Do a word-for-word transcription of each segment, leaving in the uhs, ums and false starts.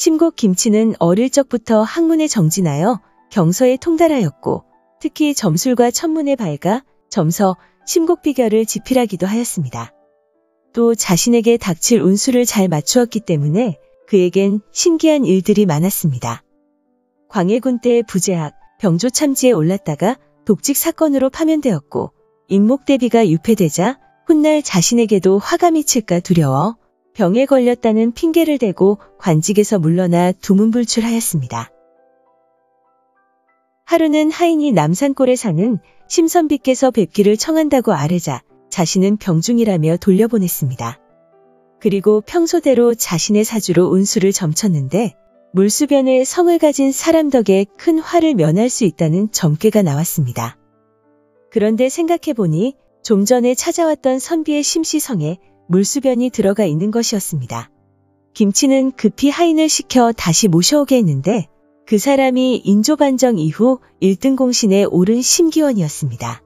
심곡 김치는 어릴 적부터 학문에 정진하여 경서에 통달하였고 특히 점술과 천문에 밝아 점서, 심곡비결을 집필하기도 하였습니다. 또 자신에게 닥칠 운수를 잘 맞추었기 때문에 그에겐 신기한 일들이 많았습니다. 광해군 때 부재학, 병조참지에 올랐다가 독직 사건으로 파면되었고 인목대비가 유폐되자 훗날 자신에게도 화가 미칠까 두려워 병에 걸렸다는 핑계를 대고 관직에서 물러나 두문불출하였습니다. 하루는 하인이 남산골에 사는 심선비께서 뵙기를 청한다고 아뢰자 자신은 병중이라며 돌려보냈습니다. 그리고 평소대로 자신의 사주로 운수를 점쳤는데 물수변에 성을 가진 사람 덕에 큰 화를 면할 수 있다는 점괘가 나왔습니다. 그런데 생각해보니 좀 전에 찾아왔던 선비의 심시성에 물수변이 들어가 있는 것이었습니다. 김치는 급히 하인을 시켜 다시 모셔오게 했는데 그 사람이 인조반정 이후 일 등 공신에 오른 심기원이었습니다.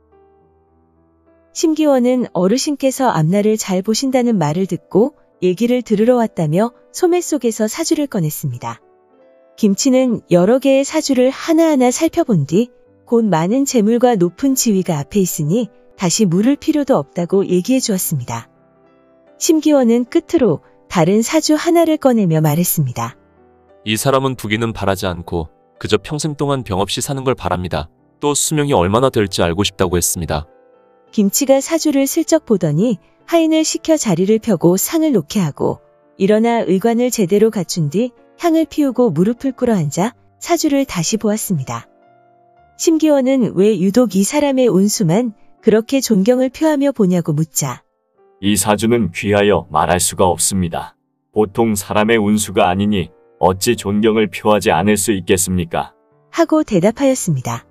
심기원은 어르신께서 앞날을 잘 보신다는 말을 듣고 얘기를 들으러 왔다며 소매 속에서 사주를 꺼냈습니다. 김치는 여러 개의 사주를 하나하나 살펴본 뒤 곧 많은 재물과 높은 지위가 앞에 있으니 다시 물을 필요도 없다고 얘기해 주었습니다. 심기원은 끝으로 다른 사주 하나를 꺼내며 말했습니다. 이 사람은 부귀는 바라지 않고 그저 평생 동안 병 없이 사는 걸 바랍니다. 또 수명이 얼마나 될지 알고 싶다고 했습니다. 김치가 사주를 슬쩍 보더니 하인을 시켜 자리를 펴고 상을 놓게 하고 일어나 의관을 제대로 갖춘 뒤 향을 피우고 무릎을 꿇어 앉아 사주를 다시 보았습니다. 심기원은 왜 유독 이 사람의 운수만 그렇게 존경을 표하며 보냐고 묻자 이 사주는 귀하여 말할 수가 없습니다. 보통 사람의 운수가 아니니 어찌 존경을 표하지 않을 수 있겠습니까? 하고 대답하였습니다.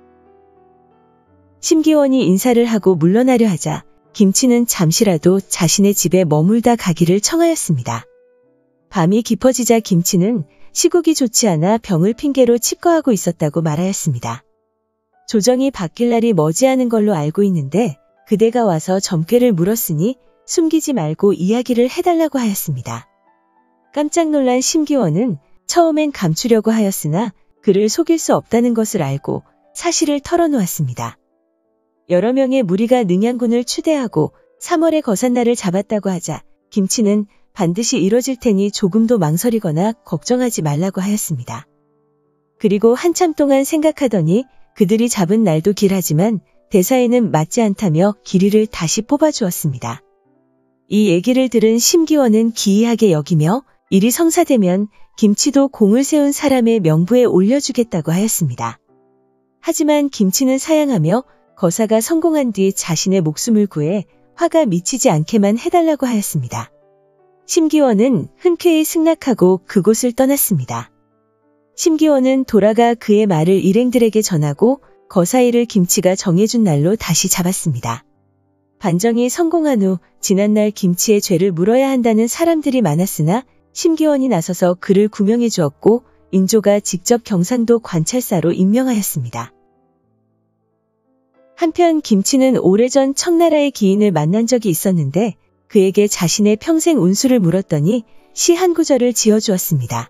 심기원이 인사를 하고 물러나려 하자 김치는 잠시라도 자신의 집에 머물다 가기를 청하였습니다. 밤이 깊어지자 김치는 시국이 좋지 않아 병을 핑계로 칩거하고 있었다고 말하였습니다. 조정이 바뀔 날이 머지않은 걸로 알고 있는데 그대가 와서 점괘를 물었으니 숨기지 말고 이야기를 해달라고 하였습니다. 깜짝 놀란 심기원은 처음엔 감추려고 하였으나 그를 속일 수 없다는 것을 알고 사실을 털어놓았습니다. 여러 명의 무리가 능양군을 추대하고 삼월에 거산날을 잡았다고 하자 김치는 반드시 이뤄질 테니 조금도 망설이거나 걱정하지 말라고 하였습니다. 그리고 한참 동안 생각하더니 그들이 잡은 날도 길하지만 대사에는 맞지 않다며 길이를 다시 뽑아주었습니다. 이 얘기를 들은 심기원은 기이하게 여기며 일이 성사되면 김치도 공을 세운 사람의 명부에 올려주겠다고 하였습니다. 하지만 김치는 사양하며 거사가 성공한 뒤 자신의 목숨을 구해 화가 미치지 않게만 해달라고 하였습니다. 심기원은 흔쾌히 승낙하고 그곳을 떠났습니다. 심기원은 돌아가 그의 말을 일행들에게 전하고 거사일을 김치가 정해준 날로 다시 잡았습니다. 반정이 성공한 후 지난날 김치의 죄를 물어야 한다는 사람들이 많았으나 심기원이 나서서 그를 구명해 주었고 인조가 직접 경상도 관찰사로 임명하였습니다. 한편 김치는 오래전 청나라의 기인을 만난 적이 있었는데 그에게 자신의 평생 운수를 물었더니 시 한 구절을 지어주었습니다.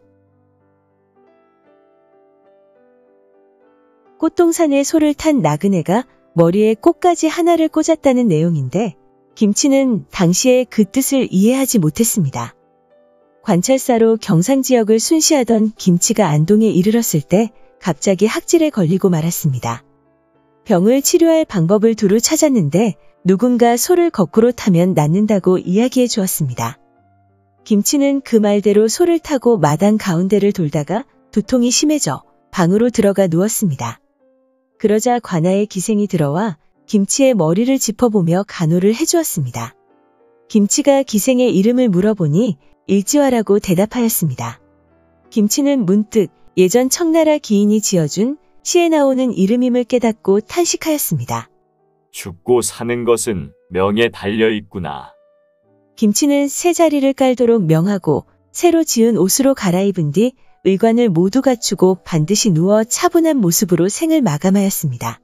꽃동산에 소를 탄 나그네가 머리에 꽃가지 하나를 꽂았다는 내용인데 김치는 당시에 그 뜻을 이해하지 못했습니다. 관찰사로 경상 지역을 순시하던 김치가 안동에 이르렀을 때 갑자기 학질에 걸리고 말았습니다. 병을 치료할 방법을 두루 찾았는데 누군가 소를 거꾸로 타면 낫는다고 이야기해 주었습니다. 김치는 그 말대로 소를 타고 마당 가운데를 돌다가 두통이 심해져 방으로 들어가 누웠습니다. 그러자 관아의 기생이 들어와 김치의 머리를 짚어보며 간호를 해주었습니다. 김치가 기생의 이름을 물어보니 일지화라고 대답하였습니다. 김치는 문득 예전 청나라 기인이 지어준 시에 나오는 이름임을 깨닫고 탄식하였습니다. 죽고 사는 것은 명에 달려있구나. 김치는 새 자리를 깔도록 명하고 새로 지은 옷으로 갈아입은 뒤 의관을 모두 갖추고 반드시 누워 차분한 모습으로 생을 마감하였습니다.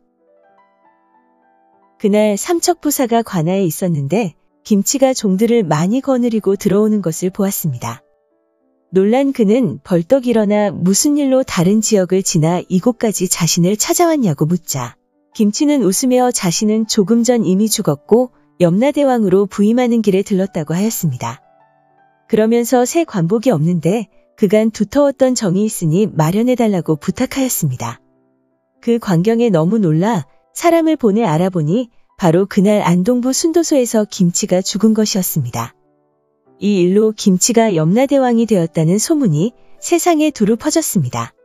그날 삼척부사가 관아에 있었는데 김치가 종들을 많이 거느리고 들어오는 것을 보았습니다. 놀란 그는 벌떡 일어나 무슨 일로 다른 지역을 지나 이곳까지 자신을 찾아왔냐고 묻자 김치는 웃으며 자신은 조금 전 이미 죽었고 염라대왕으로 부임하는 길에 들렀다고 하였습니다. 그러면서 새 관복이 없는데 그간 두터웠던 정이 있으니 마련해달라고 부탁하였습니다. 그 광경에 너무 놀라 사람을 보내 알아보니 바로 그날 안동부 순도소에서 김치가 죽은 것이었습니다. 이 일로 김치가 염라대왕이 되었다는 소문이 세상에 두루 퍼졌습니다.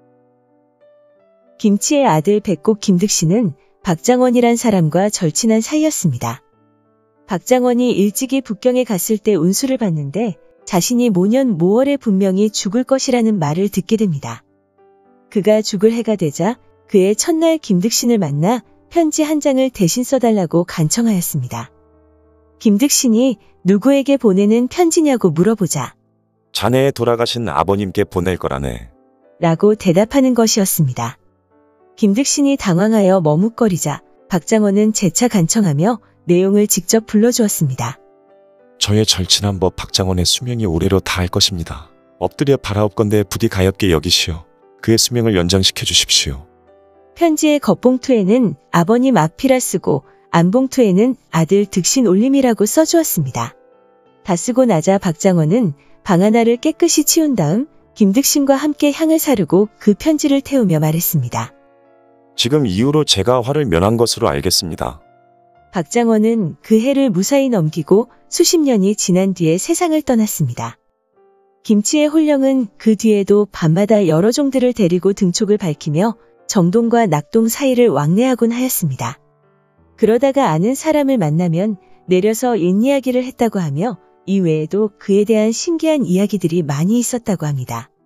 김치의 아들 백곡 김득신은 박장원이란 사람과 절친한 사이였습니다. 박장원이 일찍이 북경에 갔을 때 운수를 봤는데 자신이 모년 모월에 분명히 죽을 것이라는 말을 듣게 됩니다. 그가 죽을 해가 되자 그의 첫날 김득신을 만나 편지 한 장을 대신 써달라고 간청하였습니다. 김득신이 누구에게 보내는 편지냐고 물어보자 자네의 돌아가신 아버님께 보낼 거라네. 라고 대답하는 것이었습니다. 김득신이 당황하여 머뭇거리자 박장원은 재차 간청하며 내용을 직접 불러주었습니다. 저의 절친한 법 박장원의 수명이 올해로 다할 것입니다. 엎드려 바라옵건대 부디 가엾게 여기시오. 그의 수명을 연장시켜 주십시오. 편지의 겉봉투에는 아버님 앞이라 쓰고 안봉투에는 아들 득신 올림이라고 써주었습니다. 다 쓰고 나자 박장원은 방 하나를 깨끗이 치운 다음 김득신과 함께 향을 사르고 그 편지를 태우며 말했습니다. 지금 이후로 제가 화를 면한 것으로 알겠습니다. 박장원은 그 해를 무사히 넘기고 수십 년이 지난 뒤에 세상을 떠났습니다. 김치의 홀령은 그 뒤에도 밤마다 여러 종들을 데리고 등촉을 밝히며 정동과 낙동 사이를 왕래하곤 하였습니다. 그러다가 아는 사람을 만나면 내려서 옛 이야기를 했다고 하며 이외에도 그에 대한 신기한 이야기들이 많이 있었다고 합니다.